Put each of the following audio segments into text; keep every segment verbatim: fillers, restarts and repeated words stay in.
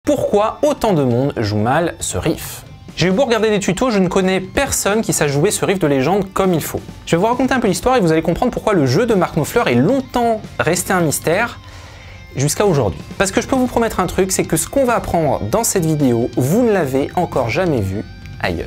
pourquoi autant de monde joue mal ce riff. J'ai eu beau regarder des tutos, je ne connais personne qui sache jouer ce riff de légende comme il faut. Je vais vous raconter un peu l'histoire et vous allez comprendre pourquoi le jeu de Mark Knopfler est longtemps resté un mystère jusqu'à aujourd'hui. Parce que je peux vous promettre un truc, c'est que ce qu'on va apprendre dans cette vidéo, vous ne l'avez encore jamais vu ailleurs.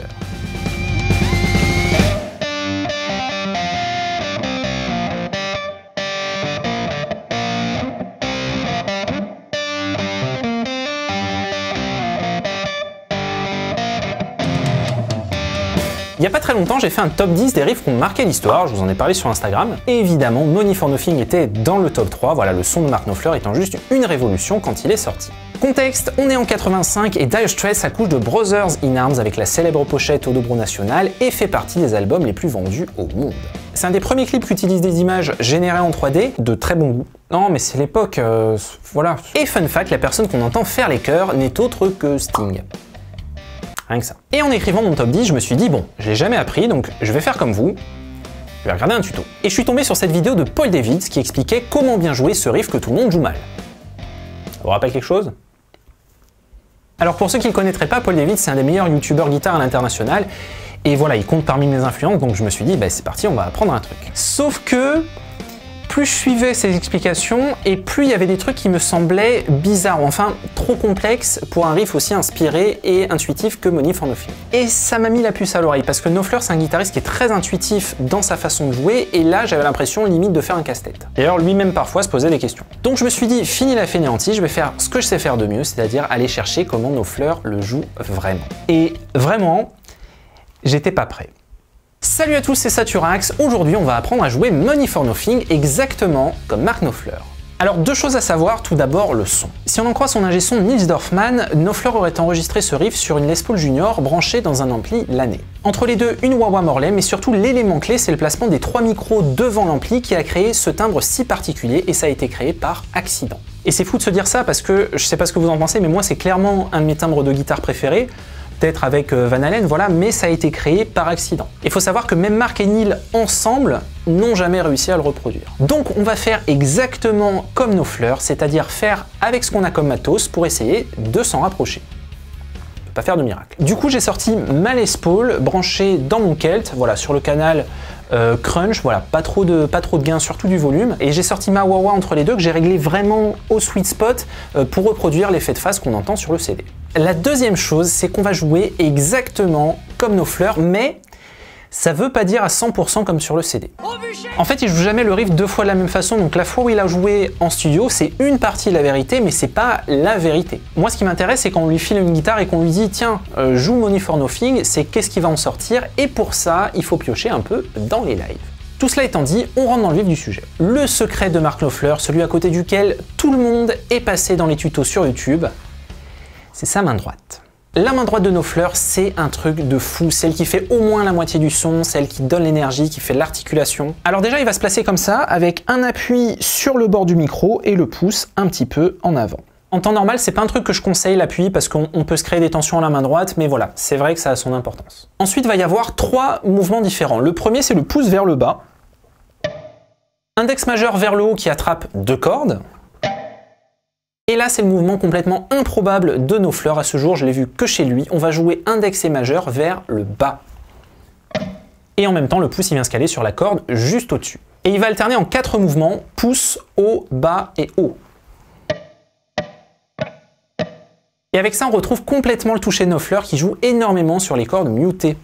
Il n'y a pas très longtemps, j'ai fait un top dix des riffs qui ont marqué l'histoire, je vous en ai parlé sur Instagram. Et évidemment, Money for Nothing était dans le top trois, voilà, le son de Mark Knopfler étant juste une révolution quand il est sorti. Contexte, on est en quatre-vingt-cinq et Dire Straits accouche de Brothers in Arms avec la célèbre pochette au dobro national et fait partie des albums les plus vendus au monde. C'est un des premiers clips qui utilise des images générées en trois D, de très bon goût. Non mais c'est l'époque, euh, voilà. Et fun fact, la personne qu'on entend faire les chœurs n'est autre que Sting. Rien que ça. Et en écrivant mon top dix, je me suis dit, bon, je l'ai jamais appris, donc je vais faire comme vous, je vais regarder un tuto. Et je suis tombé sur cette vidéo de Paul Davids qui expliquait comment bien jouer ce riff que tout le monde joue mal. Ça vous rappelle quelque chose? Alors pour ceux qui ne le connaîtraient pas, Paul Davids c'est un des meilleurs youtubeurs guitare à l'international, et voilà, il compte parmi mes influences, donc je me suis dit, bah c'est parti, on va apprendre un truc. Sauf que, plus je suivais ses explications, et plus il y avait des trucs qui me semblaient bizarres, enfin trop complexes pour un riff aussi inspiré et intuitif que Money for Nothing. Et ça m'a mis la puce à l'oreille, parce que Knopfler c'est un guitariste qui est très intuitif dans sa façon de jouer, et là j'avais l'impression limite de faire un casse-tête. D'ailleurs lui-même parfois se posait des questions. Donc je me suis dit, fini la fainéantise, je vais faire ce que je sais faire de mieux, c'est-à-dire aller chercher comment Knopfler le joue vraiment. Et vraiment, j'étais pas prêt. Salut à tous, c'est Saturax. Aujourd'hui, on va apprendre à jouer Money for Nothing exactement comme Mark Knopfler. Alors, deux choses à savoir, tout d'abord le son. Si on en croit son ingé son Nils Dorfman, Knopfler aurait enregistré ce riff sur une Les Paul Junior branchée dans un ampli Laney. Entre les deux, une wah wah Morley, mais surtout l'élément clé, c'est le placement des trois micros devant l'ampli qui a créé ce timbre si particulier, et ça a été créé par accident. Et c'est fou de se dire ça parce que, je sais pas ce que vous en pensez, mais moi c'est clairement un de mes timbres de guitare préférés. Peut-être avec Van Halen, voilà, mais ça a été créé par accident. Il faut savoir que même Mark et Neil ensemble n'ont jamais réussi à le reproduire. Donc on va faire exactement comme Knopfler, c'est-à-dire faire avec ce qu'on a comme matos pour essayer de s'en rapprocher. On peut pas faire de miracle. Du coup j'ai sorti ma Les Paul branchée dans mon Celt, voilà, sur le canal euh, Crunch, voilà, pas trop de, pas trop de gain, surtout du volume. Et j'ai sorti ma wah wah entre les deux que j'ai réglé vraiment au sweet spot euh, pour reproduire l'effet de phase qu'on entend sur le C D. La deuxième chose, c'est qu'on va jouer exactement comme Knopfler, mais ça veut pas dire à cent pour cent comme sur le C D. En fait, il joue jamais le riff deux fois de la même façon, donc la fois où il a joué en studio, c'est une partie de la vérité, mais c'est pas la vérité. Moi, ce qui m'intéresse, c'est quand on lui file une guitare et qu'on lui dit « Tiens, euh, joue Money for Nothing », c'est qu'est-ce qui va en sortir, et pour ça, il faut piocher un peu dans les lives. Tout cela étant dit, on rentre dans le vif du sujet. Le secret de Mark Knopfler, celui à côté duquel tout le monde est passé dans les tutos sur YouTube, c'est sa main droite. La main droite de Knopfler, c'est un truc de fou, celle qui fait au moins la moitié du son, celle qui donne l'énergie, qui fait l'articulation. Alors déjà, il va se placer comme ça, avec un appui sur le bord du micro et le pouce un petit peu en avant. En temps normal, c'est pas un truc que je conseille l'appui parce qu'on peut se créer des tensions à la main droite, mais voilà, c'est vrai que ça a son importance. Ensuite, il va y avoir trois mouvements différents. Le premier, c'est le pouce vers le bas, index majeur vers le haut qui attrape deux cordes. Et là, c'est le mouvement complètement improbable de Knopfler. À ce jour, je l'ai vu que chez lui. On va jouer index et majeur vers le bas. Et en même temps, le pouce il vient se caler sur la corde juste au-dessus. Et il va alterner en quatre mouvements, pouce, haut, bas et haut. Et avec ça, on retrouve complètement le toucher de Knopfler qui joue énormément sur les cordes mutées.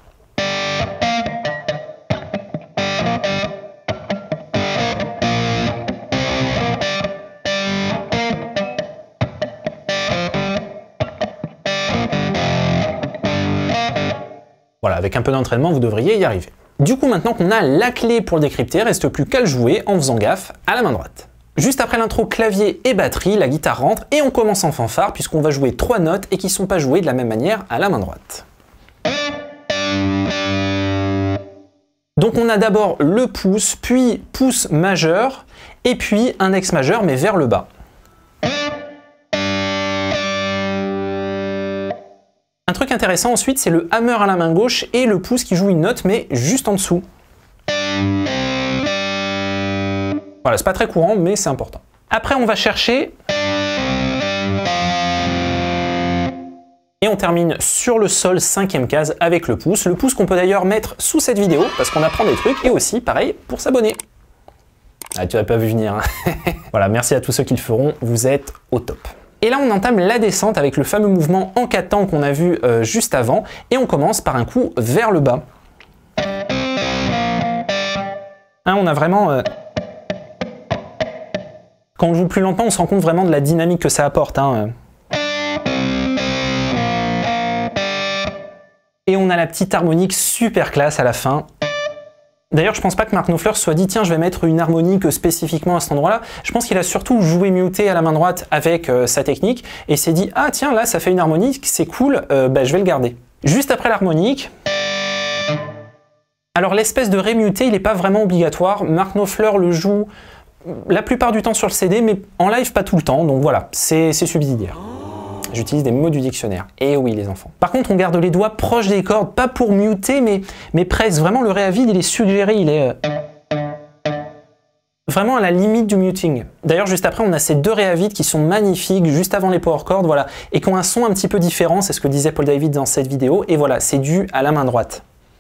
Voilà, avec un peu d'entraînement, vous devriez y arriver. Du coup, maintenant qu'on a la clé pour le décrypter, reste plus qu'à le jouer en faisant gaffe à la main droite. Juste après l'intro clavier et batterie, la guitare rentre et on commence en fanfare puisqu'on va jouer trois notes et qui ne sont pas jouées de la même manière à la main droite. Donc on a d'abord le pouce, puis pouce majeur, et puis index majeur mais vers le bas. Un truc intéressant ensuite, c'est le hammer à la main gauche et le pouce qui joue une note, mais juste en dessous. Voilà, c'est pas très courant, mais c'est important. Après, on va chercher Et on termine sur le sol, cinquième case, avec le pouce. Le pouce qu'on peut d'ailleurs mettre sous cette vidéo, parce qu'on apprend des trucs, et aussi, pareil, pour s'abonner. Ah, tu n'avais pas vu venir. Hein. Voilà, merci à tous ceux qui le feront, vous êtes au top. Et là, on entame la descente avec le fameux mouvement en quatre temps qu'on a vu euh, juste avant, et on commence par un coup vers le bas. Hein, on a vraiment... Euh... Quand on joue plus lentement, on se rend compte vraiment de la dynamique que ça apporte. Hein. Et on a la petite harmonique super classe à la fin. D'ailleurs, je pense pas que Mark Knopfler se soit dit tiens, je vais mettre une harmonique spécifiquement à cet endroit-là. Je pense qu'il a surtout joué muté à la main droite avec euh, sa technique et s'est dit ah tiens, là ça fait une harmonique, c'est cool, euh, bah, je vais le garder. Juste après l'harmonique. Alors l'espèce de ré muté, il n'est pas vraiment obligatoire. Mark Knopfler le joue la plupart du temps sur le C D, mais en live pas tout le temps, donc voilà, c'est subsidiaire. J'utilise des mots du dictionnaire. Et oui, les enfants. Par contre, on garde les doigts proches des cordes, pas pour muter, mais, mais presque. Vraiment, le ré à vide, il est suggéré, il est euh, vraiment à la limite du muting. D'ailleurs, juste après, on a ces deux ré à vide qui sont magnifiques, juste avant les power chords, voilà, et qui ont un son un petit peu différent, c'est ce que disait Paul David dans cette vidéo, et voilà, c'est dû à la main droite.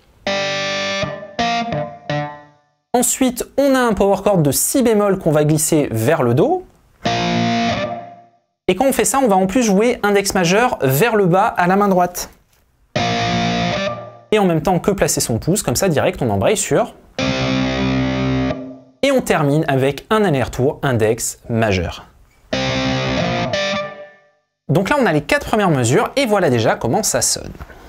Ensuite, on a un power chord de si bémol qu'on va glisser vers le Do. Et quand on fait ça, on va en plus jouer index majeur vers le bas à la main droite. Et en même temps que placer son pouce, comme ça direct on embraye sur. Et on termine avec un aller-retour index majeur. Donc là on a les quatre premières mesures et voilà déjà comment ça sonne.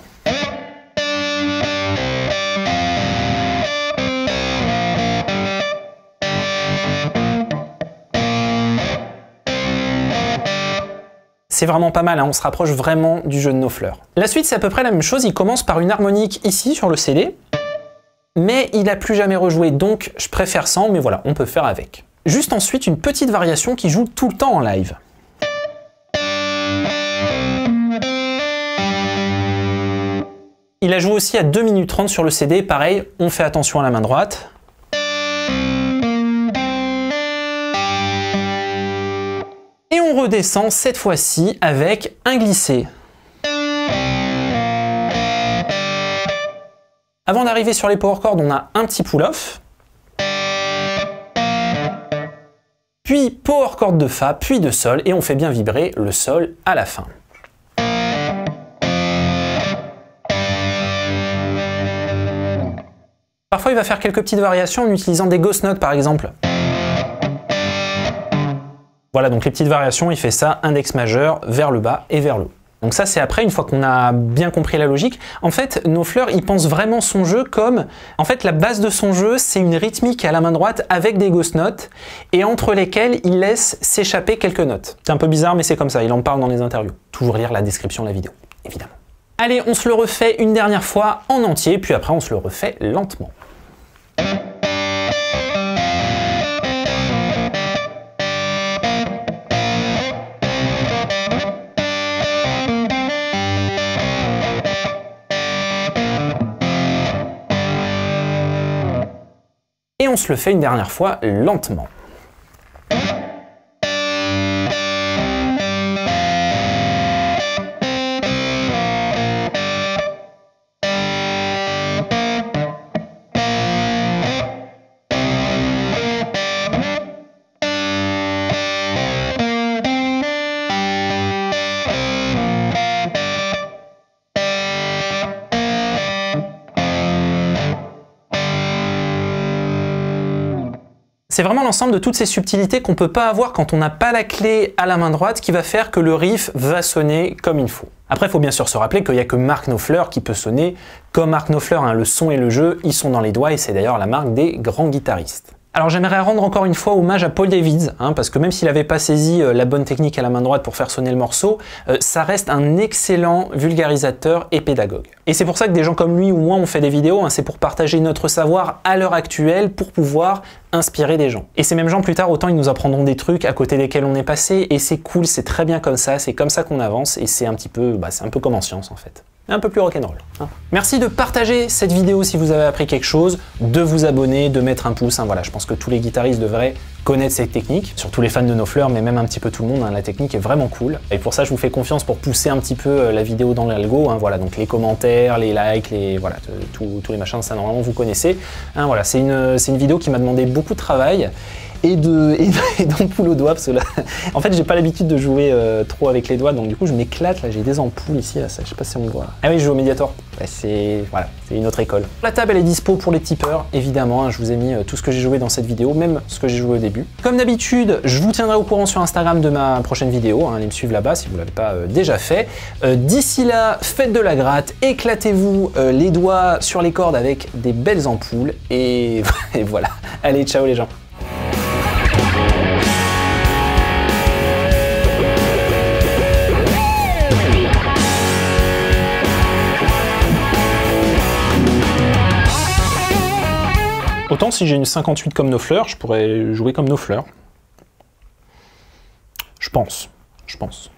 C'est vraiment pas mal, hein, on se rapproche vraiment du jeu de Knopfler. La suite, c'est à peu près la même chose, il commence par une harmonique ici sur le C D, mais il n'a plus jamais rejoué, donc je préfère sans, mais voilà, on peut faire avec. Juste ensuite, une petite variation qui joue tout le temps en live. Il a joué aussi à deux minutes trente sur le C D, pareil, on fait attention à la main droite. Et on redescend cette fois-ci avec un glissé. Avant d'arriver sur les power chords, on a un petit pull-off. Puis power chord de Fa, puis de Sol, et on fait bien vibrer le Sol à la fin. Parfois, il va faire quelques petites variations en utilisant des ghost notes par exemple. Voilà, donc les petites variations, il fait ça, index majeur, vers le bas et vers le haut. Donc ça, c'est après, une fois qu'on a bien compris la logique. En fait, Knopfler, il pense vraiment son jeu comme... En fait, la base de son jeu, c'est une rythmique à la main droite avec des ghost notes, et entre lesquelles il laisse s'échapper quelques notes. C'est un peu bizarre, mais c'est comme ça, il en parle dans les interviews. Toujours lire la description de la vidéo, évidemment. Allez, on se le refait une dernière fois en entier, puis après, on se le refait lentement. Et on se le fait une dernière fois lentement. C'est vraiment l'ensemble de toutes ces subtilités qu'on ne peut pas avoir quand on n'a pas la clé à la main droite qui va faire que le riff va sonner comme il faut. Après, il faut bien sûr se rappeler qu'il n'y a que Mark Knopfler qui peut sonner comme Mark Knopfler, hein. Le son et le jeu, ils sont dans les doigts et c'est d'ailleurs la marque des grands guitaristes. Alors j'aimerais rendre encore une fois hommage à Paul David, hein, parce que même s'il n'avait pas saisi euh, la bonne technique à la main droite pour faire sonner le morceau, euh, ça reste un excellent vulgarisateur et pédagogue. Et c'est pour ça que des gens comme lui ou moi on fait des vidéos, hein, c'est pour partager notre savoir à l'heure actuelle pour pouvoir inspirer des gens. Et ces mêmes gens plus tard, autant ils nous apprendront des trucs à côté desquels on est passé, et c'est cool, c'est très bien comme ça, c'est comme ça qu'on avance, et c'est un petit peu, bah, c'est un peu comme en science en fait. un peu plus rock'n'roll. Hein. Merci de partager cette vidéo si vous avez appris quelque chose, de vous abonner, de mettre un pouce. Hein, voilà, je pense que tous les guitaristes devraient connaître cette technique, surtout les fans de No-Fleur, mais même un petit peu tout le monde. Hein, la technique est vraiment cool. Et pour ça, je vous fais confiance pour pousser un petit peu la vidéo dans l'algo. Hein, voilà, donc les commentaires, les likes, les voilà, tous les machins, ça normalement vous connaissez. Hein, voilà, c'est une, c'est une vidéo qui m'a demandé beaucoup de travail. Et de et d'ampoules aux doigts, parce que là, en fait, j'ai pas l'habitude de jouer euh, trop avec les doigts, donc du coup, je m'éclate. Là, j'ai des ampoules ici, là, ça, je sais pas si on le voit. Ah oui, je joue au Mediator. Bah, c'est voilà, c'est une autre école. La table, elle est dispo pour les tipeurs, évidemment. Hein, je vous ai mis euh, tout ce que j'ai joué dans cette vidéo, même ce que j'ai joué au début. Comme d'habitude, je vous tiendrai au courant sur Instagram de ma prochaine vidéo. Hein, allez me suivre là-bas si vous l'avez pas euh, déjà fait. Euh, D'ici là, faites de la gratte, éclatez-vous euh, les doigts sur les cordes avec des belles ampoules, et, et voilà. Allez, ciao les gens. Autant si j'ai une cinquante-huit comme No-Fleur, je pourrais jouer comme No-Fleur. Je pense, je pense.